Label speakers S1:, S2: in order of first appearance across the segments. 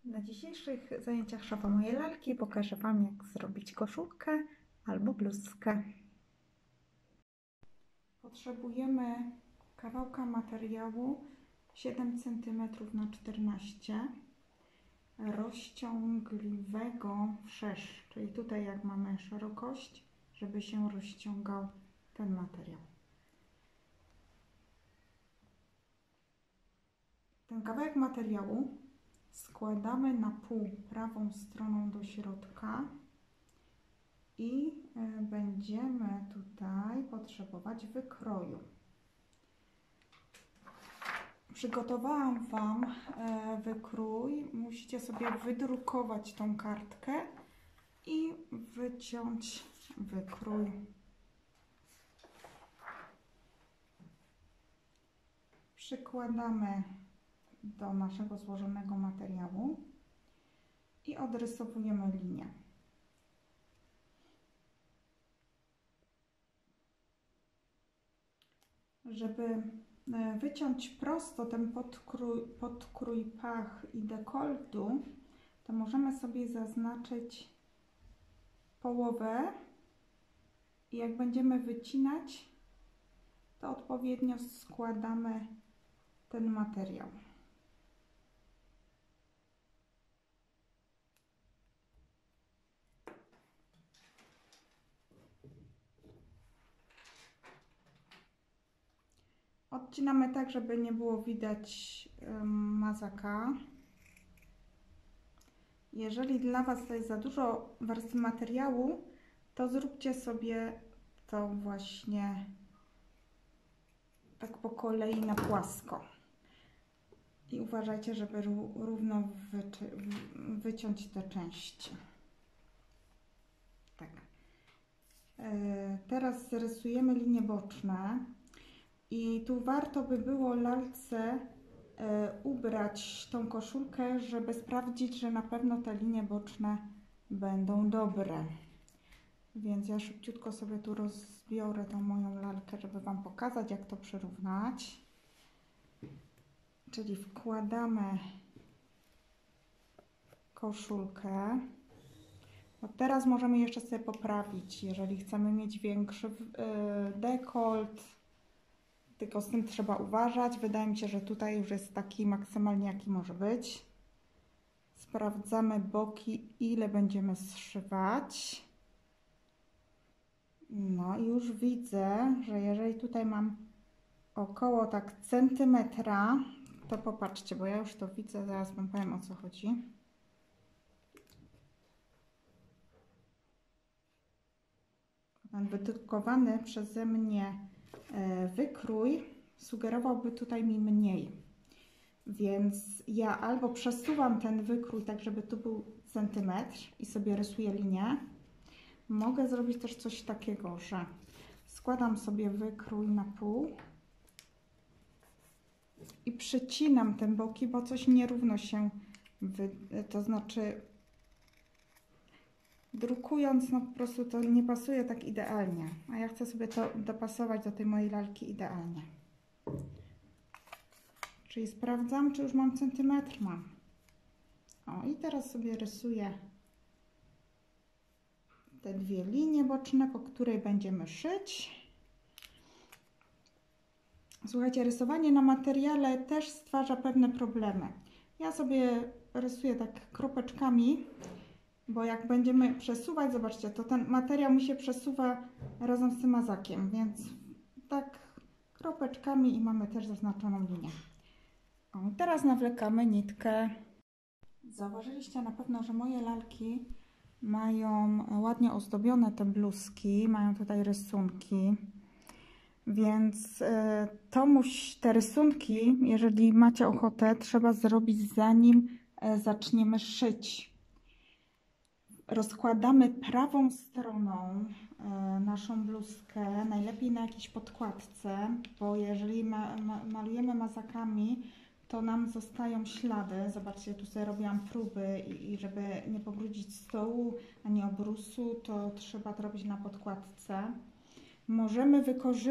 S1: Na dzisiejszych zajęciach Szafa Mojej Lalki pokażę Wam, jak zrobić koszulkę albo bluzkę. Potrzebujemy kawałka materiału 7 cm na 14 rozciągliwego wszerz, czyli tutaj jak mamy szerokość, żeby się rozciągał ten materiał. Ten kawałek materiału składamy na pół prawą stroną do środka i będziemy tutaj potrzebować wykroju. Przygotowałam Wam wykrój. Musicie sobie wydrukować tą kartkę i wyciąć wykrój. Przykładamy do naszego złożonego materiału i odrysowujemy linię. Żeby wyciąć prosto ten podkrój pach i dekoltu, to możemy sobie zaznaczyć połowę i jak będziemy wycinać, to odpowiednio składamy ten materiał. Odcinamy tak, żeby nie było widać mazaka. Jeżeli dla Was to jest za dużo warstwy materiału, to zróbcie sobie to właśnie tak po kolei na płasko. I uważajcie, żeby równo wyciąć te części. Tak. Teraz rysujemy linie boczne. I tu warto by było lalce ubrać tą koszulkę, żeby sprawdzić, że na pewno te linie boczne będą dobre. Więc ja szybciutko sobie tu rozbiorę tą moją lalkę, żeby Wam pokazać, jak to przyrównać. Czyli wkładamy koszulkę. Bo teraz możemy jeszcze sobie poprawić, jeżeli chcemy mieć większy dekolt. Tylko z tym trzeba uważać. Wydaje mi się, że tutaj już jest taki maksymalnie, jaki może być. Sprawdzamy boki, ile będziemy zszywać. No i już widzę, że jeżeli tutaj mam około tak centymetra, to popatrzcie, bo ja już to widzę, zaraz Wam powiem, o co chodzi. Ten wydrukowany przeze mnie wykrój sugerowałby tutaj mi mniej, więc ja albo przesuwam ten wykrój tak, żeby tu był centymetr i sobie rysuję linię. Mogę zrobić też coś takiego, że składam sobie wykrój na pół i przycinam te boki, bo coś nierówno się, to znaczy drukując, no po prostu to nie pasuje tak idealnie, a ja chcę sobie to dopasować do tej mojej lalki idealnie. Czyli sprawdzam, czy już mam centymetr, mam. O, i teraz sobie rysuję te dwie linie boczne, po której będziemy szyć. Słuchajcie, rysowanie na materiale też stwarza pewne problemy. Ja sobie rysuję tak kropeczkami, bo jak będziemy przesuwać, zobaczcie, to ten materiał mi się przesuwa razem z tym mazakiem, więc tak kropeczkami i mamy też zaznaczoną linię. O, teraz nawlekamy nitkę. Zauważyliście na pewno, że moje lalki mają ładnie ozdobione te bluzki, mają tutaj rysunki, więc te rysunki, jeżeli macie ochotę, trzeba zrobić zanim zaczniemy szyć. Rozkładamy prawą stroną naszą bluzkę, najlepiej na jakiejś podkładce, bo jeżeli malujemy mazakami, to nam zostają ślady. Zobaczcie, tu sobie robiłam próby i żeby nie pobrudzić stołu ani obrusu, to trzeba to robić na podkładce. Możemy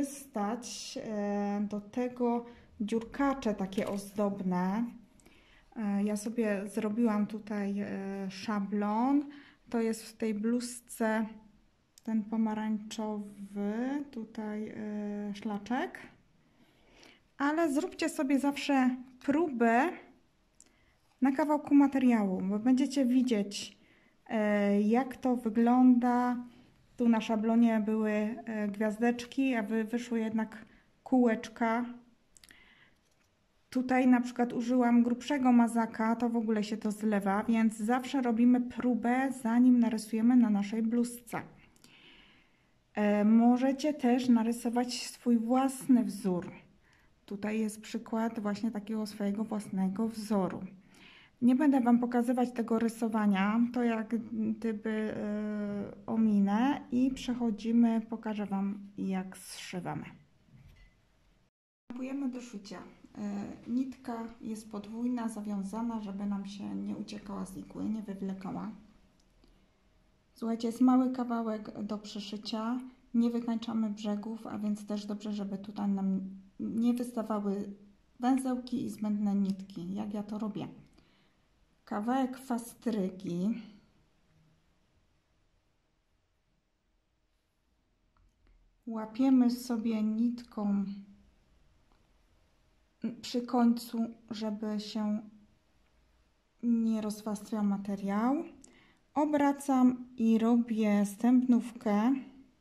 S1: wykorzystać do tego dziurkacze takie ozdobne. Ja sobie zrobiłam tutaj szablon. To jest w tej bluzce ten pomarańczowy, tutaj szlaczek. Ale zróbcie sobie zawsze próbę na kawałku materiału, bo będziecie widzieć, jak to wygląda. Tu na szablonie były gwiazdeczki, a wyszły jednak kółeczka. Tutaj na przykład użyłam grubszego mazaka, to w ogóle się to zlewa, więc zawsze robimy próbę, zanim narysujemy na naszej bluzce. Możecie też narysować swój własny wzór. Tutaj jest przykład właśnie takiego swojego własnego wzoru. Nie będę Wam pokazywać tego rysowania, to jak gdyby ominę i przechodzimy, pokażę Wam, jak zszywamy. Przystępujemy do szycia. Nitka jest podwójna, zawiązana, żeby nam się nie uciekała z igły, nie wywlekała. Słuchajcie, jest mały kawałek do przeszycia, nie wykańczamy brzegów, a więc też dobrze, żeby tutaj nam nie wystawały węzełki i zbędne nitki, jak ja to robię. Kawałek fastrygi. Łapiemy sobie nitką przy końcu, żeby się nie rozwarstwiał materiał. Obracam i robię stępnówkę.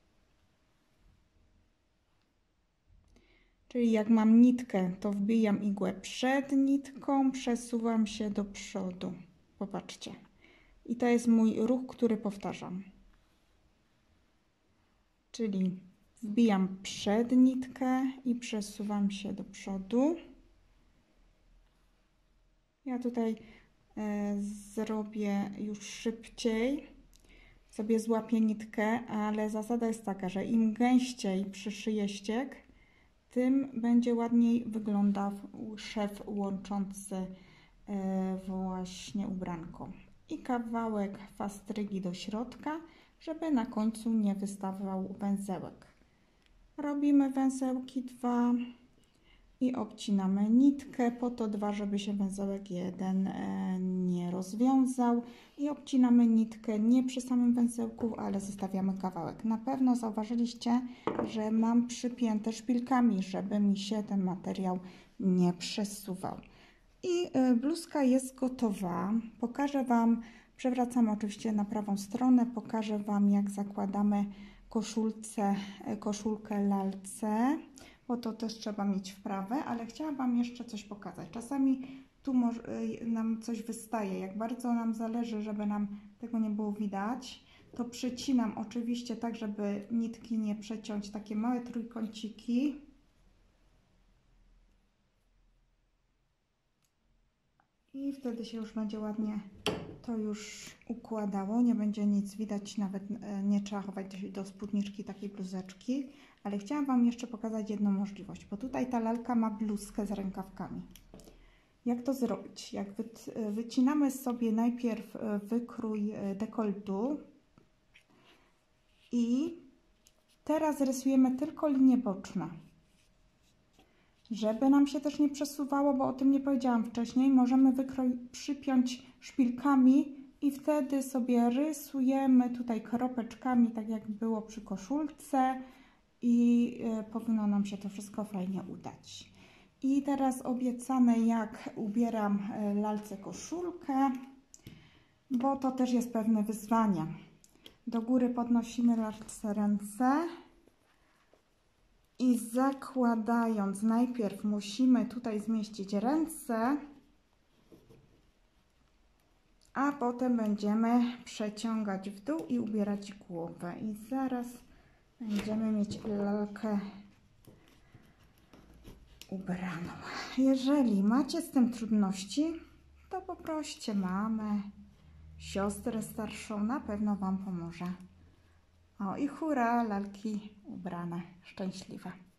S1: Czyli jak mam nitkę, to wbijam igłę przed nitką, przesuwam się do przodu. Popatrzcie. I to jest mój ruch, który powtarzam. Czyli wbijam przed nitkę i przesuwam się do przodu. Ja tutaj zrobię już szybciej. Sobie złapię nitkę, ale zasada jest taka, że im gęściej przyszyję ściek, tym będzie ładniej wyglądał szef łączący właśnie ubranko. I kawałek fastrygi do środka, żeby na końcu nie wystawał węzełek. Robimy węzełki 2 i obcinamy nitkę, po to 2, żeby się węzełek 1 nie rozwiązał. I obcinamy nitkę nie przy samym węzełku, ale zostawiamy kawałek. Na pewno zauważyliście, że mam przypięte szpilkami, żeby mi się ten materiał nie przesuwał. I bluzka jest gotowa. Pokażę Wam, przewracam oczywiście na prawą stronę, pokażę Wam, jak zakładamy koszulkę lalce, bo to też trzeba mieć wprawę, ale chciałam Wam jeszcze coś pokazać. Czasami tu nam coś wystaje, jak bardzo nam zależy, żeby nam tego nie było widać, to przycinam oczywiście tak, żeby nitki nie przeciąć, takie małe trójkąciki. I wtedy się już będzie ładnie to już układało, nie będzie nic widać, nawet nie trzeba chować do spódniczki takiej bluzeczki. Ale chciałam Wam jeszcze pokazać jedną możliwość, bo tutaj ta lalka ma bluzkę z rękawkami. Jak to zrobić? Jak wycinamy sobie najpierw wykrój dekoltu i teraz rysujemy tylko linie boczne. Żeby nam się też nie przesuwało, bo o tym nie powiedziałam wcześniej, możemy wykrój przypiąć szpilkami i wtedy sobie rysujemy tutaj kropeczkami, tak jak było przy koszulce i powinno nam się to wszystko fajnie udać. I teraz obiecane, jak ubieram lalce koszulkę, bo to też jest pewne wyzwanie. Do góry podnosimy lalce ręce. I zakładając, najpierw musimy tutaj zmieścić ręce, a potem będziemy przeciągać w dół i ubierać głowę. I zaraz będziemy mieć lalkę ubraną. Jeżeli macie z tym trudności, to poproście mamę, siostrę starszą, na pewno Wam pomoże. O i hurra, lalki ubrane, szczęśliwe.